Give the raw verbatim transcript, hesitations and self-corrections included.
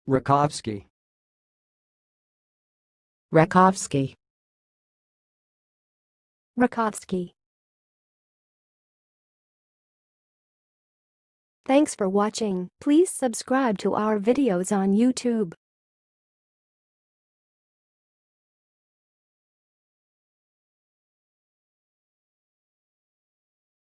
Rakovski. rakovski, Rakovski. Thanks for watching. Please subscribe to our videos on YouTube.